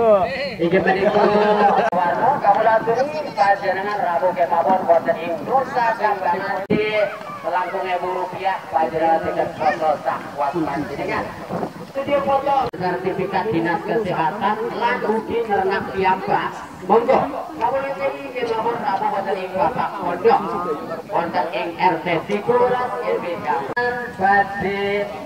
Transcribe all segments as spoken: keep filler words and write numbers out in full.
Iki menika warna kamulaturi panjenengan Rabu kemawon wonten ing Nusa Kambangan selangkung ewu rupiah panjenengan tiket foto sak kuat panjenengan. Studio foto sertifikat dinas kesehatan lan ugi ngerenak piyambak. Monggo kamulaturi kemawon Rabu wonten ing Bapak Pondok wonten ing R T Sikulas R B K badhe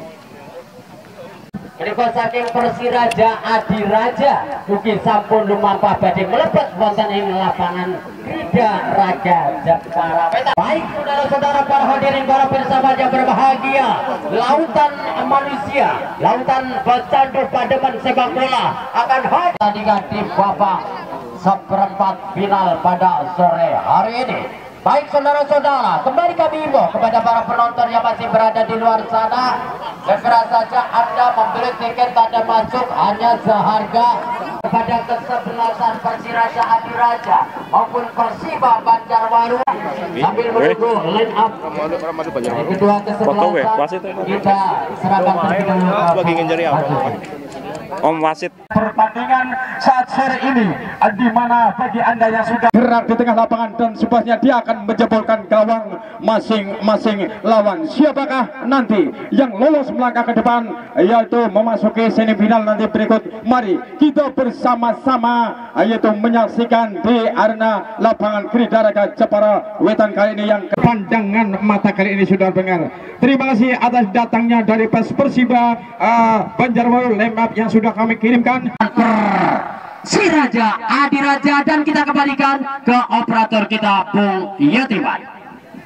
menika saking Persiraja Adiraja ugi sampun lumampah badhe mlebet wonten ing lapangan Krida Raga Jepara. Baik saudara-saudara para hadirin para pirsawan yang berbahagia, lautan manusia, lautan pecandu pademan sepak bola akan hadir tadi di babak seperempat final pada sore hari ini. Baik saudara-saudara, kembali kami himbau kepada para penonton yang masih berada di luar sana, segera saja Anda membeli tiket tanda masuk hanya seharga kepada kesebelasan Persiraja Adiraja maupun Persiba Banjarbaru sambil menunggu line up kedua kesebelasan kita serahkan terlebih dahulu Om Wasit. Pertandingan saat sore ini di mana bagi Anda yang sudah gerak di tengah lapangan dan sebabnya dia akan menjebolkan gawang masing-masing lawan. Siapakah nanti yang lolos melangkah ke depan yaitu memasuki semifinal nanti berikut. Mari kita bersama-sama yaitu menyaksikan di arena lapangan Krida Raga Jepara Wetan kali ini yang pandangan mata kali ini sudah dengar. Terima kasih atas datangnya dari Persiba uh, Banjarbaru lemap yang sudah kami kirimkan. Persiraja Adiraja dan kita kembalikan ke operator kita Bung Yatiman.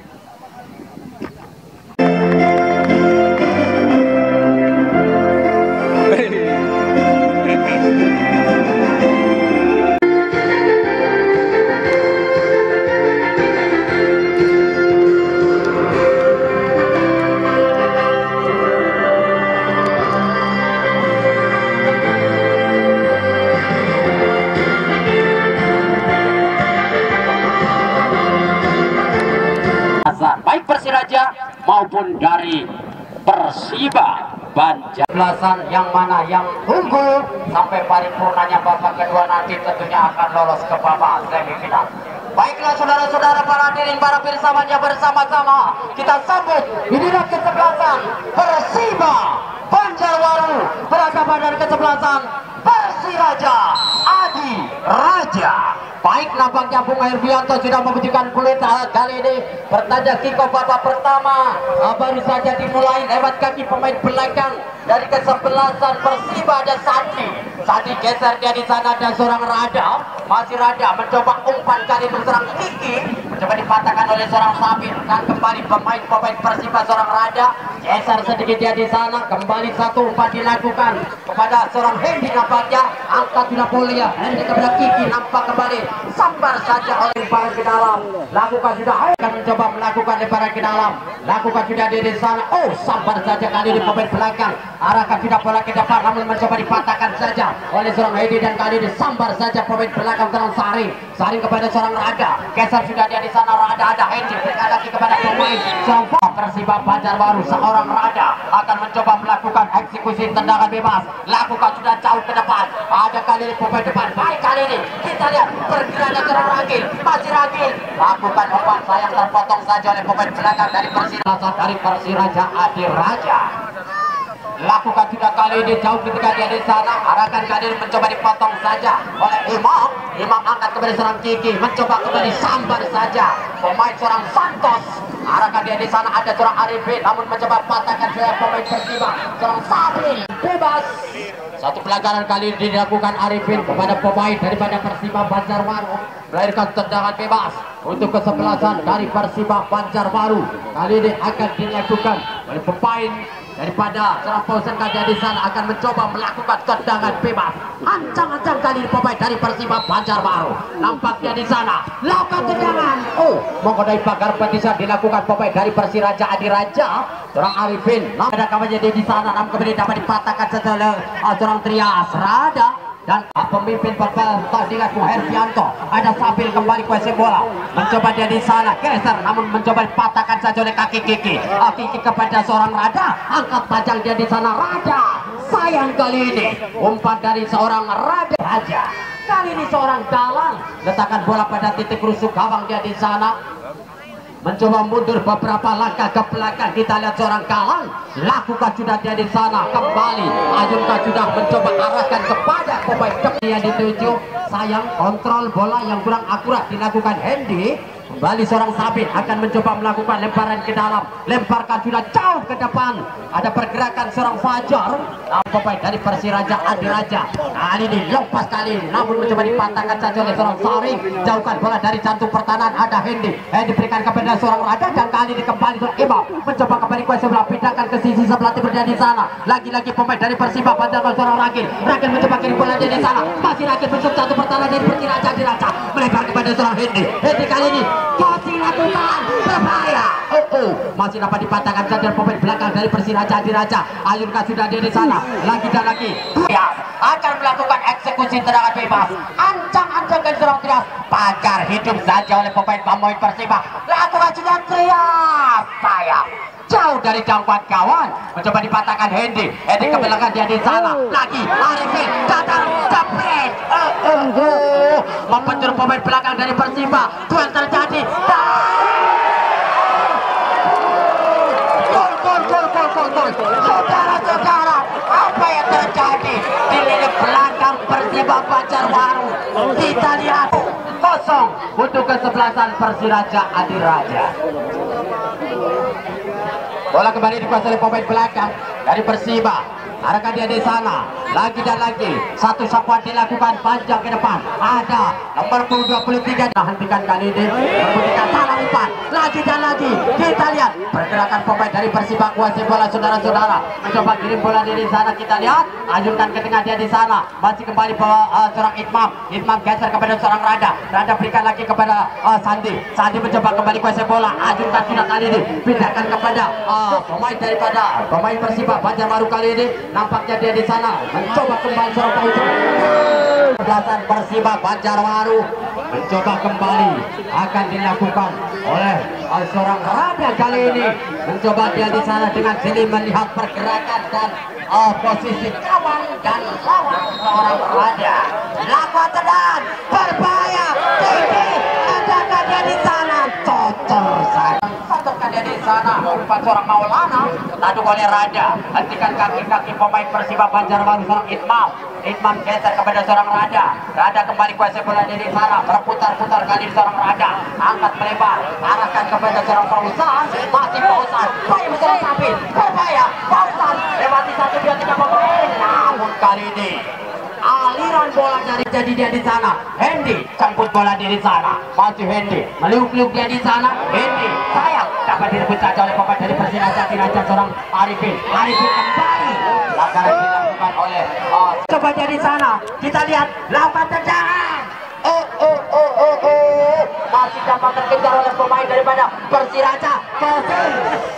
Baik Persiraja maupun dari Persiba Banjarbaru yang mana yang unggul sampai paripurnanya babak kedua nanti tentunya akan lolos ke babak semifinal. Baiklah saudara-saudara para hadirin para pirsawan yang bersama-sama kita sambut inilah kesebelasan Persiba Banjarbaru berhadapan dari kesebelasan Persiraja Adiraja. Baik, nampaknya Bung Herbianto sudah membuktikan kulit kali ini bertanda kickoff babak pertama baru saja dimulai lewat kaki pemain belakang dari kesebelasan Persiba ada Sandi. Sandi geser dia di sana ada seorang Rada, masih Rada mencoba umpan kali itu serang Kiki mencoba dipatahkan oleh seorang Sabir dan kembali pemain-pemain Persiba seorang Rada geser sedikit dia di sana kembali satu umpan dilakukan kepada seorang Hendy nampaknya angkat tidak boleh ya Hendy kepada Kiki nampak kembali sambar saja oleh lemparan ke dalam lakukan sudah akan mencoba melakukan lemparan ke dalam lakukan sudah di sana oh sambar saja kali ini pemain belakang arahkan tidak bola ke depan namun mencoba dipatahkan saja oleh seorang Hendy dan kali ini sambar saja pemain belakang seorang Sari Sari kepada seorang Rada geser sudah dia di sana Rada ada Hendy berikan lagi kepada pemain seorang Persiba Banjarbaru seorang Rada akan mencoba melakukan eksekusi tendangan bebas lakukan sudah jauh ke depan ada kali ini pemain depan baik kali ini kita lihat pergerakan seorang Ragil masih Ragil lakukan umpan sayang terpotong saja oleh pemain belakang dari Persiraja dari Persiraja Adiraja lakukan sudah kali ini jauh ketika dia di sana arahkan kali ini mencoba dipotong saja oleh Imam Imam angkat kepada seorang Kiki mencoba kembali sambar saja pemain seorang Santos arahkan dia di sana ada seorang Arifin namun mencoba patahkan saja pemain Persiba seorang Sabri bebas satu pelanggaran kali ini dilakukan Arifin kepada pemain daripada Persiba Banjarbaru melahirkan tendangan bebas untuk kesebelasan dari Persiba Banjarbaru kali ini akan dilakukan oleh pemain daripada seorang Pausen Kadia di sana akan mencoba melakukan tendangan bebas ancang-ancang kali ini pemain dari Persiba Banjarbaru nampaknya di sana lakukan tendangan oh mengenai pagar petisah dilakukan pemain dari Persiraja Adiraja seorang Arifin namun ada kawannya di sana namun kemudian dapat dipatahkan setelah seorang Trias Rada dan pemimpin pertandingan Bung Herbianto ada Sabil kembali kuasai bola mencoba dia di sana geser namun mencoba dipatahkan saja oleh kaki Kiki Kiki kepada seorang Rada angkat tajam dia di sana Rada Sayang kali ini umpan dari seorang Raden Raja. Kali ini seorang Galang letakkan bola pada titik rusuk gawang dia di sana. Mencoba mundur beberapa langkah ke belakang. Kita lihat seorang Galang lakukan sudah dia di sana. Kembali Ayunkan sudah mencoba arahkan kepada pemain depan yang dituju. Sayang kontrol bola yang kurang akurat dilakukan Hendy. Kembali seorang Sabit akan mencoba melakukan lemparan ke dalam. Lemparkan sudah jauh ke depan. Ada pergerakan seorang Fajar. Nah, pemain dari Persiraja Adi Raja. Kali ini lepas kali ini. Namun mencoba dipatahkan saja oleh seorang Saring. Jauhkan bola dari jantung pertahanan. Ada Hendy. Hendy berikan kepada seorang Raja. Dan kali ini kembali seorang Imam. Mencoba kembali ke sebelah. Pindahkan ke sisi sebelah timur di sana. Lagi-lagi pemain dari Persiba. Banjar seorang Rakil. Rakil mencoba kirim bola di sana. Masih Rakil mencoba jantung pertahanan dari Persiraja Adi Raja. Melebar kepada seorang Hendy. Hendy kali ini masih lakukan berbahaya. Oh, oh. Masih dapat dipatahkan saja pemain belakang dari Persiraja Adi Raja. Ayunkan sudah di sana. Lagi dan lagi. Ya, akan melakukan eksekusi tendangan bebas. Ancang-ancangkan seorang Trias. Pagar hidup saja oleh pemain pemain Persiba. Lakukan sudah Trias. Sayang. Jauh dari jangkauan kawan. Mencoba dipatahkan Hendy. Hendy ke belakang dia di sana. Lagi Arifin datang jepret. Oh, oh, oh. Mempenjur pemain belakang dari Persiba. Duel terjadi. Gol, gol, gol, gol, gol, gol. Saudara-saudara, apa yang terjadi di lini belakang Persiba Banjarwaru? Kita lihat kosong untuk kesebelasan Persiraja Adi Raja. Bola kembali dikuasai oleh pemain belakang dari Persiba. Arahkan dia di sana. Lagi dan lagi. Satu sapuan dilakukan panjang ke depan. Ada nomor dua puluh tiga. Nah, hentikan kali ini. Memberikan salah umpan. Lagi dan lagi. Kita lihat pergerakan pemain dari Persiba kuasai bola saudara-saudara. Mencoba kirim bola di sana. Kita lihat. Ajurkan ke tengah dia di sana. Masih kembali bawa uh, seorang Itmam. Itmam geser kepada seorang Rada. Rada berikan lagi kepada uh, Sandi. Sandi mencoba kembali kuasai bola. Ajurkan sudah kali ini. Pindahkan kepada uh, pemain daripada pemain Persiba Banjarwaru kali ini. Nampaknya dia di sana mencoba kembali seorang Pausan. Belasan Persiba Banjarwaru mencoba kembali akan dilakukan oleh seorang Rada kali ini. Mencoba dia di sana dengan jeli melihat pergerakan dan uh, posisi kawan dan lawan seorang Rada. Lakukan tendang berbahaya tinggi. Adakah dia di sana? Cocor saja. Satukan dia di sana. Umpan seorang Maulana lalu oleh Rada. Hentikan kaki-kaki pemain Persiba Banjarwaru seorang Itmam. Itmam geser kepada seorang Rada. Rada kembali kuasai bola di sana. Berputar-putar kali seorang Rada. Angkat melebar. Arahkan kepada seorang Pausan. Masih Pausan. Baik seorang Sabit. Berbahaya. Pausan. Lewati satu dua tiga pemain. Namun kali ini aliran bola dari jadi dia di sana. Hendy campur bola di sana. Masih Hendy meliuk-liuk dia di sana. Hendy sayang dapat direbut saja oleh pemain dari Persiraja Adi Raja seorang Arifin. Arifin kembali. Langkah dilakukan oleh uh, coba dia di sana. Kita lihat lakukan tendangan. Oh oh oh oh oh. Masih dapat terkejar oleh pemain daripada Persiraja. Kosong.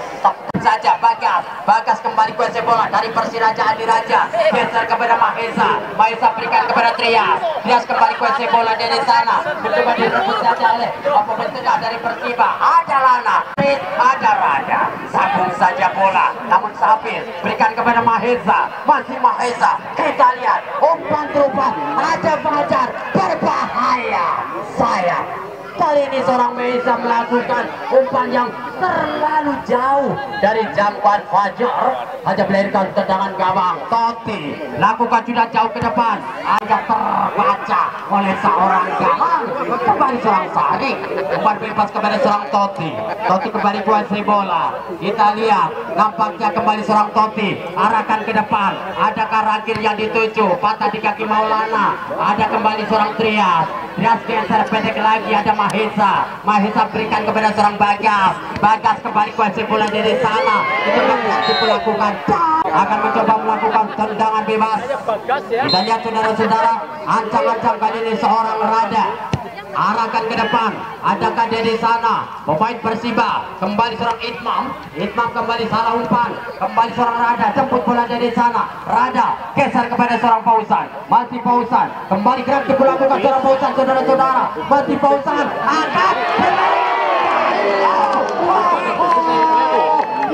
Saja Bagas. Bagas kembali kuasai bola dari Persiraja Adi Raja. Geser kepada Mahesa. Mahesa berikan kepada Trias. Trias kembali kuasai bola dari sana. Mencoba direbut saja oleh pemain tengah dari Persiba. Ada Lana. Ada Rada. Sambung saja bola. Namun Sabir berikan kepada Mahesa. Masih Mahesa. Kita lihat umpan terupan. Ada Fajar. Berbahaya. Sayang. Kali ini seorang Mahesa melakukan umpan yang terlalu jauh dari jangkauan Fajar. Hanya melahirkan tendangan gawang. Toti lakukan sudah jauh ke depan. Agak terbaca oleh seorang Galang. Kembali seorang Saring. Umpan bebas kepada seorang Toti. Toti kembali kuasai bola. Kita lihat nampaknya kembali seorang Toti. Arahkan ke depan. Adakah Rakil yang dituju? Patah di kaki Maulana. Ada kembali seorang Trias. Trias geser pendek lagi. Ada Mahesa. Mahesa berikan kepada seorang Bagas. Bagas kembali kuasai bola dari sana. Itu nanti melakukan akan mencoba melakukan tendangan bebas. Kita lihat saudara-saudara, ancang-ancang kali ini seorang Rada. Arahkan ke depan. Adakah dia di sana? Pemain Persiba kembali seorang Itmam. Itmam kembali salah umpan. Kembali seorang Rada. Jemput bola dia di sana. Rada geser kepada seorang Pausan. Masih Pausan. Kembali gerak dilakukan seorang Pausan saudara-saudara. Masih Pausan. Angkat.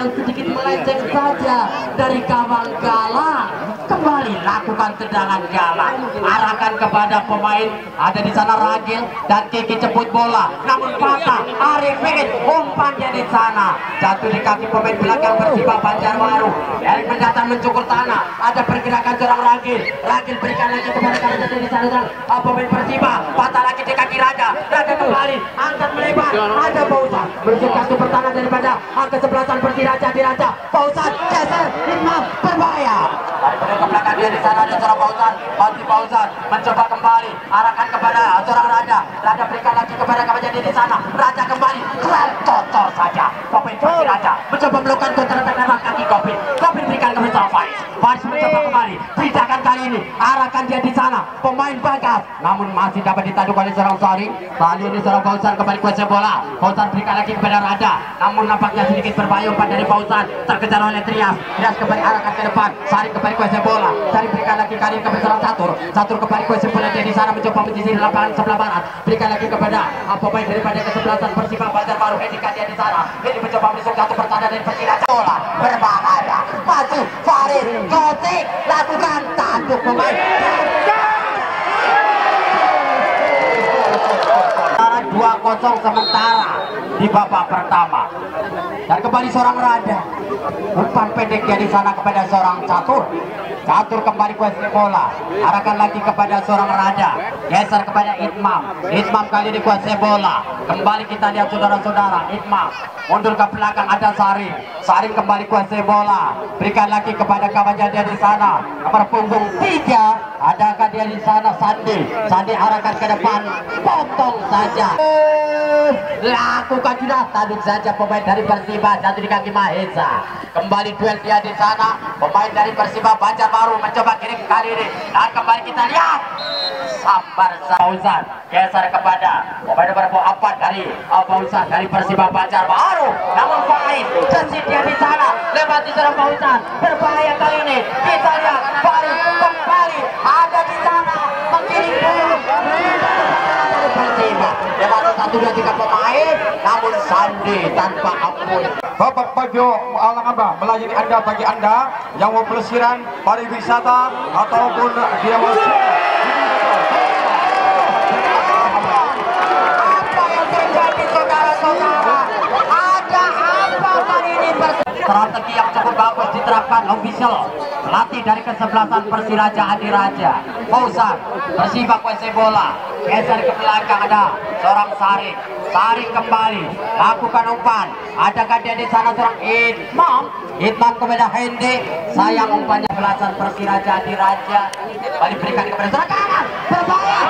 sedikit melenceng saja dari gawang Galang. Kembali lakukan tendangan Galang, arahkan kepada pemain ada di sana Ragil dan Kiki jemput bola, namun patah. Arifin umpan dia di sana, jatuh di kaki pemain belakang Persiba Banjarbaru. Erik mendatang mencukur tanah, ada pergerakan seorang Ragil. Ragil berikan lagi kepada kanan di sana seorang uh, pemain Persiba, patah lagi di kaki Raja. Raja kembali angkat melebar, ada Fauzan menuju kartu pertahanan daripada uh, kesebelasan Persiraja di Raja. Fauzan geser, Imam berbahaya. Daripada ke belakang dia di sana ada seorang Fauzan, masih Fauzan mencoba kembali, arahkan kepada seorang Raja. Raja berikan lagi kepada kawan jadi di sana. Raja kembali, keren cocor saja. Pemain Persiraja mencoba melakukan counter attack lewat kaki Kopi. Kopi berikan kepada seorang Faris. Faris mencoba kembali, pindahkan kali ini, arahkan dia di sana. Pemain Bagas, namun masih dapat ditanduk oleh seorang Sari. Kali ini seorang Fauzan kembali kuasai bola. Fauzan berikan lagi kepada Raja, namun nampaknya sedikit berbahaya umpan dari Fauzan, terkejar oleh Trias. Trias kembali arahkan ke depan. Sari kembali kuasai bola. Sari berikan lagi kali ini kepada seorang Catur. Catur kembali kuasai bola dia di sana mencoba menyisir lapangan sebelah barat. Berikan lagi kepada apa pemain daripada kesebelasan Persiba Banjarbaru. Hendika dia di sana. Ini mencoba menusuk satu pertahanan dari Persiraja. Bola berbahaya. Maju Faris, Gotik lakukan tanduk pemain. dua kosong sementara di babak pertama. Dan kembali seorang Raja, umpan pendek dia di sana kepada seorang Catur. Catur kembali kuasai bola, arahkan lagi kepada seorang Raja, geser kepada Itmam. Itmam kali ini kuasai bola. Kembali kita lihat saudara-saudara, Itmam mundur ke belakang, ada Sari. Sari kembali kuasai bola, berikan lagi kepada kawannya dia di sana. Nomor punggung tiga, adakah dia di sana Sandi. Sandi arahkan ke depan, potong saja. Lakukan sudah, tanduk saja pemain dari Persiba, jatuh di kaki Mahesa. Kembali duel dia di sana, pemain dari Persiba Banjarbaru mencoba kirim kali ini, dan kembali kita lihat sambar Fauzan geser kepada pemain nomor empat dari Fauzan dari Persiba Banjarbaru, namun Farid jesit dia di sana, lewat di sana Fauzan, berbahaya kali ini. Kita lihat Farid kembali ada di sana mengirim bola dari Persiba, lewat satu dua tiga pemain, namun Sandi tanpa ampun. Bapak Bagio Alangaba melayani Anda bagi Anda yang mau pelesiran pariwisata ataupun dia mau apa yang terjadi saudara-saudara? Ada apa kali ini? Strategi yang cukup bagus diterapkan official pelatih dari kesebelasan Persiraja Adi Raja. Fauzan Persiba kuasai bola, geser ke belakang ada seorang Sari. Sari kembali lakukan umpan, adakah dia di sana seorang Itmam. Itmam kepada Hendi, sayang umpannya belasan Persiraja Adi Raja. Kembali berikan kepada seorang kanan, berbahaya.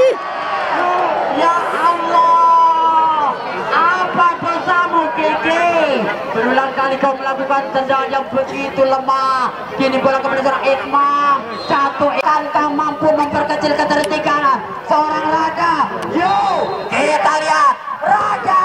Ya Allah, apa dosamu Kiki? Berulang kali kau melakukan tendangan yang begitu lemah. Kini bola kepada seorang Itmam, jatuh. Kankah mampu memperkecil ketertinggalan seorang Raja? Yo, kita lihat Raja.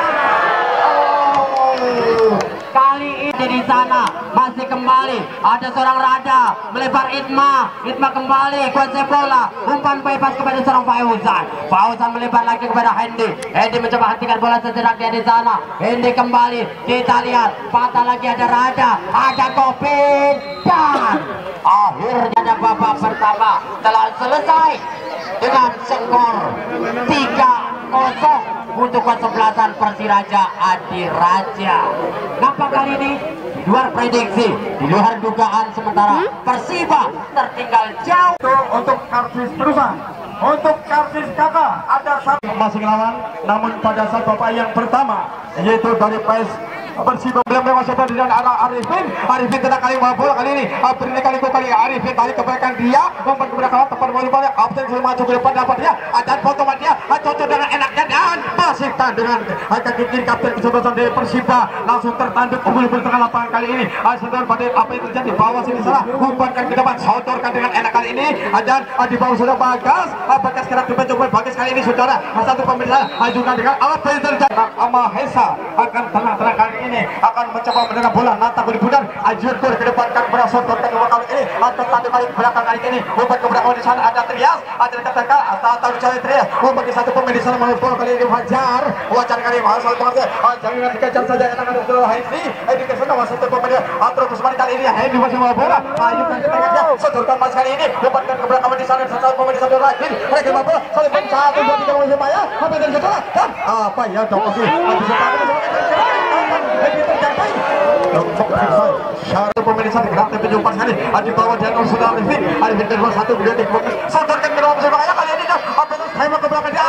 Oh, kali ini di sana masih kembali ada seorang Raja melebar Itma. Itma kembali kuasai bola, umpan bebas kepada seorang Fauzan. Fauzan melebar lagi kepada Hendi. Hendi mencoba hentikan bola sejenak dia di sana. Hendi kembali, kita lihat patah lagi ada Raja, ada Kopin, dan akhirnya ada babak pertama telah selesai dengan skor tiga kosong untuk kesebelasan Persiraja Adi Raja. Nampak kali ini di luar prediksi, di luar dugaan, sementara Persiba tertinggal jauh. untuk karcis terusan. Untuk karcis kakak ada satu masing lawan, namun pada saat babak yang pertama yaitu dari P S Persiba belum masuk dengan arah Arifin. Arifin tidak kali bawa bola kali ini. Beri kali kali Arifin tadi kebaikan dia, umpan kepada kawan tepat bola bola. Absen sudah maju ke depan dapat dia. Dan potongan dia cocok dengan enaknya dan masih dengan kaki kiri kapten kesebelasan dari Persiba langsung tertanduk unggul di tengah lapangan kali ini. Sedang pada apa yang terjadi bawah sini salah, umpankan ke depan, sotorkan dengan enak kali ini. Dan di bawah sudah Bagas. Bagas kena coba Bagas kali ini saudara. Satu pemirsa ajukan dengan apa yang terjadi. Mahesa akan tenang-tenang kali ini. ini akan mencoba mendengar bola nata di putar ajur ke depan kan berasal ke kali ini atau tadi balik belakang kali ini umpan ke belakang di sana ada Trias ada katakan atau tahu cari Trias umpan di satu pemain di sana mau bola kali ini Wajar Wajar kali masuk banget jangan dikejar saja katakan itu Henry Henry ke sana masuk satu pemain terus kali ini Henry masih mau bola ayo kan ke tengahnya sodorkan mas kali ini umpan ke belakang di sana satu pemain di satu lagi mereka mau bola saling satu dua tiga masih Maya apa dari situ kan apa ya dong sih bisa syarat pemirsa gerak tapi jumpa sekali di bawah dan sudah Arifin Arifin kedua satu beliau di fokus sodorkan ke dalam semuanya kali ini apa terus saya mau ke belakang dia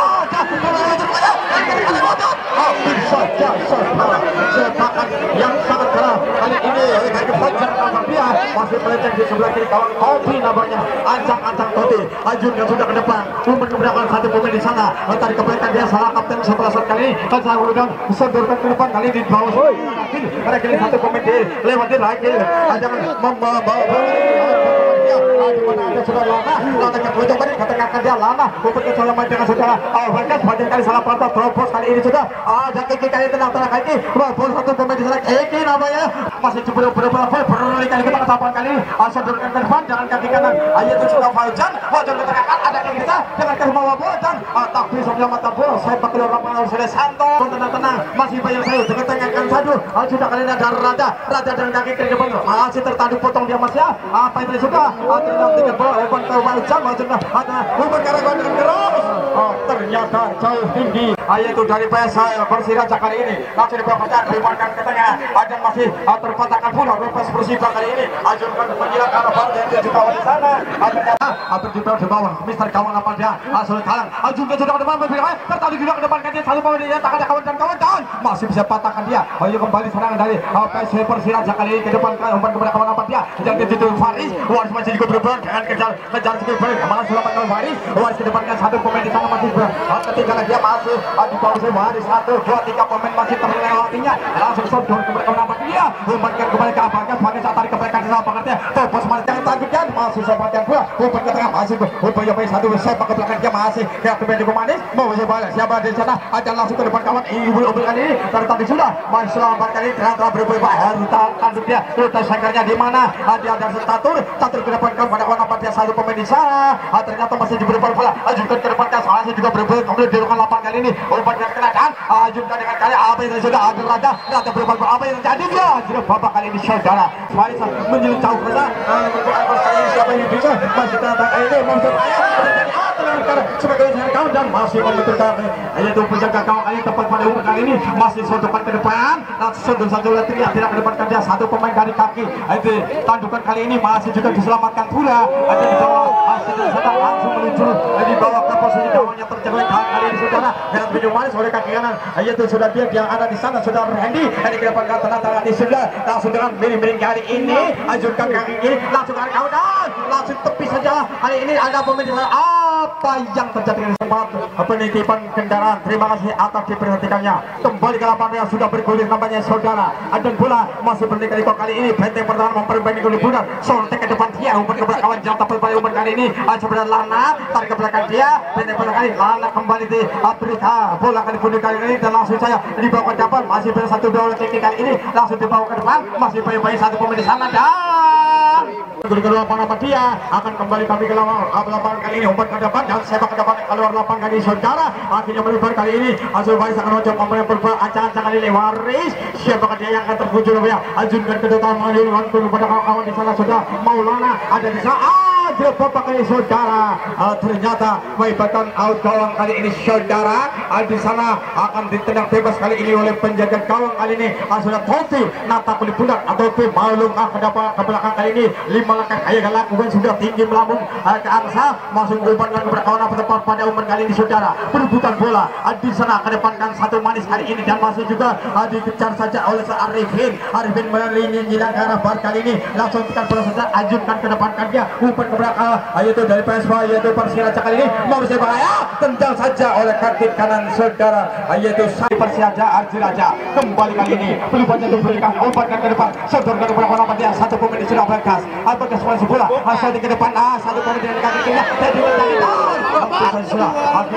saja sepakat yang sangat keras kali ini dari Fajar dia masih meleceh di sebelah kiri kawan Topi namanya ancang-ancang Topi ajurnya sudah ke depan umpan ke belakang satu pemain di sana tadi ke belakang dia salah kapten sebelah saat kali ini kan saya udah sodorkan ke depan kali ini di bawah mereka ini satu pemain lewatin lagi jangan membawa bola ada sudah lana lana ke pojok tadi katakan dia lana umpan ke salah main dengan saudara oh mereka sepanjang kali salah patah terobos kali ini sudah ada kiki kali tenang-tenang kali ini terobos satu pemain di sana kiki namanya masih coba berapa berkali kali kita kesapan kali ini sodorkan ke depan jangan kaki kanan ayo itu sudah Fauzan Fauzan katakan ada kaki kita jangan ke bawah bola dan tapi sebelum mata bola saya pakai lapangan sudah santai tenang-tenang masih banyak saya tengah-tengahkan satu sudah kali ini ada Raja Raja dan kaki kiri depan masih tertanduk potong dia masih apa itu sudah ternyata tiga bola umpan ke Fauzan maksudnya ada umpan ke Raja dengan keras ternyata jauh tinggi ayo itu dari P S Persiraja kali ini langsung dibawa dimakan ke tengah ada masih terpatahkan pula lepas Persibaya kali ini ajurkan menjilat arah bal yang di bawah di sana ternyata atau di bawah di bawah Mister kawan apa dia asal kalang ajurkan sudah ke depan tertanduk juga ke depan kan dia satu bawah dia tak ada kawan dan kawan kawan masih bisa patahkan dia ayo kembali serangan dari P S Persiraja kali ini ke depan umpan kepada kawan apa dia yang di situ Faris Waris masih juga berperan dengan kejar kejar skill break malah selamat kawan Faris Waris ke depankan satu pemain di sana masih ketinggalan dia masih di bawah si Waris satu dua tiga pemain masih terlewatinya langsung sodor kepada kawan apa dia umpankan kembali ke Abagas sebagai saat tarik ke belakang di sana pengertian topos masih yang tangkapkan masih sepanjang dua umpan ke tengah masih umpan yang baik satu sepak ke belakang dia masih kreatif yang manis mau saya balik siapa di sana akan langsung ke depan kawan ibu ibu kali ini tadi sudah masih selamat kali ternyata berubah harta tanduk dia terus sangkarnya di mana dia ada statur statur ke depan kawan pada kawan apa dia satu pemain di sana ternyata masih diberi bola ajukan ke depan kan soalnya juga berubah kemudian di ruang lapangan kali ini umpan yang kena kan ajukan dengan kali apa yang sudah ada Raja Raja berubah apa yang terjadi dia sudah bapak kali ini saudara Faris menjelang jauh ke sana siapa yang bisa masih datang ini maksud saya sebagai kawan dan masih membutuhkan yaitu penjaga gawang kali tepat pada umpan kali ini masih sodokan ke depan langsung satu lagi tidak ke depan kerja satu pemain dari kaki itu tandukan kali ini masih juga diselamatkan pula ada di bawah masih sedang langsung menuju di bawah ke posisi gawangnya terjelek kali ini saudara dengan pinjau manis oleh kaki kanan yaitu sudah dia yang ada di sana sudah Randy dari ke depan kata tangan di sebelah langsung dengan miring-miring kali ini ajukan kaki ini langsung kali kawan langsung tepi saja kali ini ada pemain di sana apa yang terjadi dengan sempat penitipan kendaraan terima kasih atas diperhatikannya kembali ke lapangan yang sudah bergulir namanya saudara dan bola masih berdiri kali ini benteng pertahanan memperbaiki gol bulan sontek ke depan dia umpan ke belakang kawan jam tapi pada umpan kali ini sebenarnya Lana tarik ke belakang dia benteng belakang kali Lana kembali di Afrika bola kali bunuh kali ini dan langsung saya dibawa ke depan masih pada satu dua kaki kali ini langsung dibawa ke depan masih bayi-bayi satu pemain di sana dan kedua lapangan dia akan kembali kami ke lapangan kali ini umpan ke depan dan sepak ke depan keluar lapangan kali saudara akhirnya melebar kali ini Azul Baris akan mencoba pemain berbuat acak-acak kali ini Waris siapakah dia yang akan terpuju ya ajunkan kedutaan mengalirkan kepada kawan-kawan di sana sudah Maulana ada di sana ada bapak kali saudara uh, ternyata melibatkan out gawang kali ini saudara uh, di sana akan ditendang bebas kali ini oleh penjaga gawang kali ini uh, sudah Topi nata kulit budak atau Topi maulung uh, ke depan ke belakang kali ini lima langkah kaya lakukan sudah tinggi melambung uh, ke angsa masuk umpan dan kepada kawan tepat pada umpan kali ini saudara perebutan bola uh, di sana kedepankan satu manis kali ini dan masih juga uh, dikejar saja oleh Arifin Arifin melalui jilang ke arah bar kali ini langsung tekan bola saja ajukan ke depan dia umpan ke belakang yaitu dari P S V yaitu Persiraja kali ini mau bisa bahaya tendang saja oleh kaki kanan saudara yaitu Persiraja Arjiraja kembali kali ini peluangnya untuk berikan umpan ke depan saudara ke belakang apa dia satu pemain di sudah berkas atau ke sebelah bola asal di ke depan ah satu pemain di kaki kiri jadi sudah akhirnya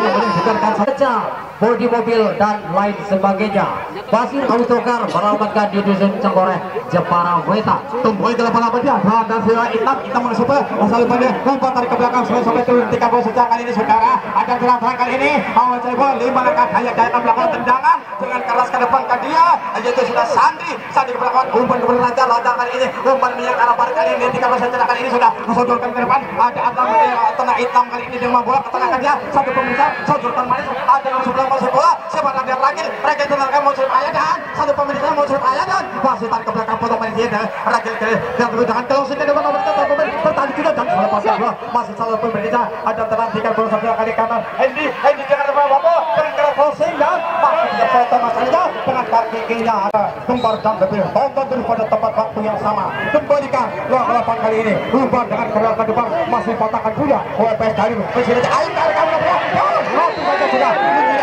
lancarkan saja bodi mobil dan lain sebagainya. Basir Autocar beralamatkan di dusun Cengkoreh, Jepara Weta. Tumbuh ke lapan-lapan dia dan sila hitam hitam mensuper asal pada umpan tarik ke belakang sampai sampai turun ketika bos sejak kali ini saudara ada terang kali ini awal coba lima langkah kayak kayak melakukan tendangan dengan keras ke depan ke dia yaitu sudah Sandi Sandi ke belakang umpan ke belakang lancar lancar kali ini umpan minyak arah balik kali ini ketika bos sejak kali ini sudah disodorkan ke depan ada Adam tengah hitam kali ini dengan bola ke tengah dia satu pemirsa sodorkan manis ada yang sebelah masuk bola siapa yang ragil ragil tendangan muncul ayah dan satu pemirsa muncul ayah dan masih tarik ke belakang potong manis dia ragil ke dan jangan kalau ke depan nomor satu bertanding juga dan selepas bola masih salah pemerintah ada terhentikan bola satu kali kanan Hendy Hendy jangan terlalu apa dengan keras crossing dan masih bisa foto masalahnya dengan kaki kirinya ada kembar dan lebih tonton terus pada tempat waktu yang sama kembalikan dua delapan kali ini ubah dengan keras ke depan masih patahkan punya O P S dari masih ada air dari kamu langsung saja sudah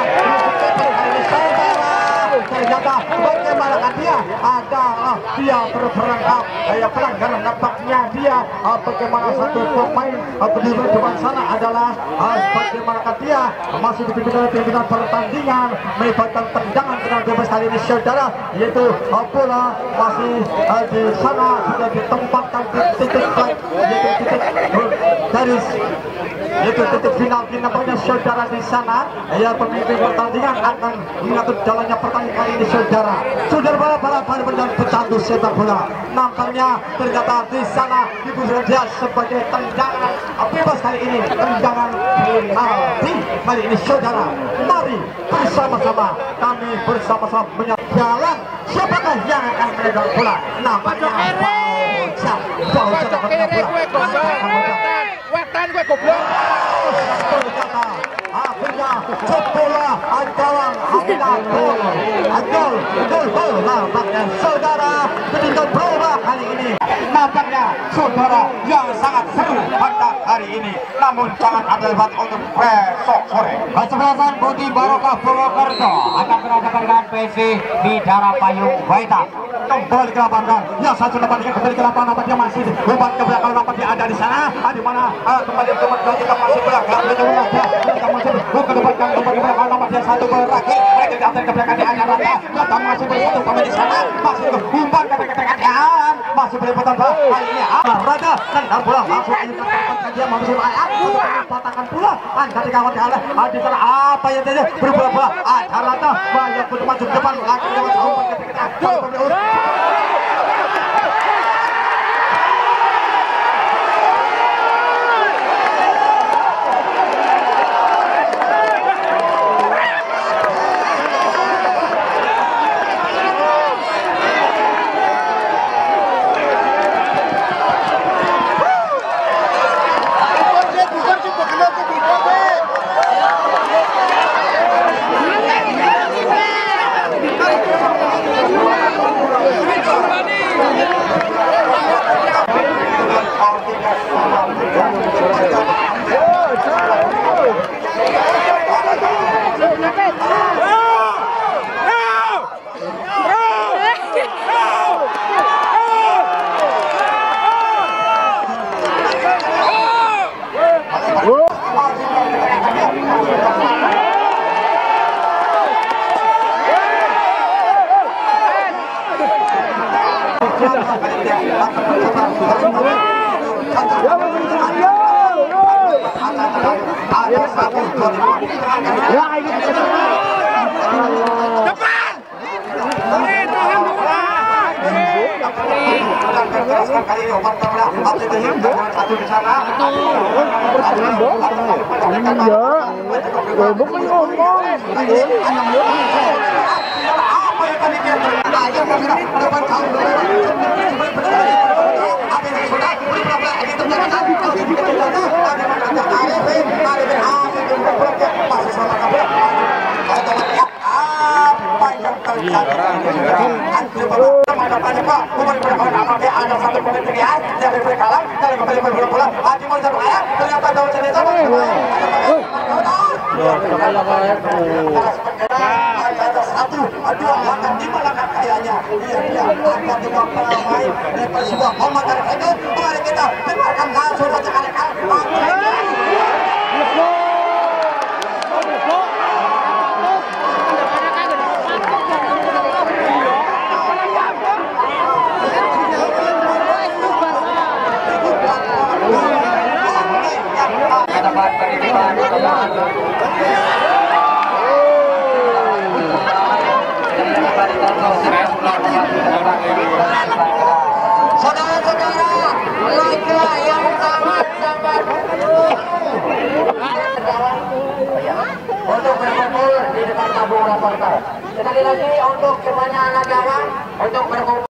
ternyata bagaimana dia ada dia terperangkap kayak pelanggaran nampaknya dia bagaimana satu pemain berdiri di depan sana adalah bagaimana dia masih di pimpinan pertandingan melibatkan tendangan tendangan bebas kali ini saudara yaitu bola masih di sana sudah ditempatkan di titik yaitu titik garis yaitu titik final nampaknya saudara di sana ya pemimpin pertandingan akan mengatur jalannya pertandingan kali ini saudara saudara bola-bola dan pecandu sepak bola nampaknya ternyata di sana dibutuhkan dia sebagai tendangan bebas kali ini tendangan penalti kali ini saudara mari bersama-sama kami bersama-sama menyaksikan siapakah yang akan memegang bola nampaknya Bauca Bauca dapat bola wetan gue goblok akhirnya bola ancaman Hamdan gol gol gol gol nampaknya saudara ketika berubah kali ini nampaknya saudara yang sangat seru pada hari ini namun jangan ada lebat untuk besok sore kesebelasan Budi Barokah Purwokerto akan berhadapan dengan P S V Bidara Payung Waita kembali ke lapangan yang satu dapat kembali ke lapangan nampaknya masih umpan ke belakang nampaknya ada di sana di mana kembali ke belakang kita masih belakang kita masih ke depan kan kembali ke belakang nampaknya satu berakhir berakhir diantar ke belakang di akhir rata kita masih bersatu kembali di sana masih umpan ke belakang dan masih berliputan kali ini Raja dan bola langsung aja ke dia masih ayat patahkan bola angkat di kawan kalah di sana apa yang terjadi berbola bola ada rata banyak untuk maju ke depan lagi dengan umpan ke belakang ada satu pemilihan dari berkalang dari kembali berbola Haji mau satu ayat ternyata daun cerita ada satu dua akan lima langkah kayaknya iya iya akan dua pemain dari Persiwa memakan itu kembali kita dengarkan langsung saja kali-kali lagi. Saudara-saudara, laga yang sangat-sangat untuk berkumpul di depan tabung raporter. Sekali lagi untuk semuanya anak jawab untuk berkumpul.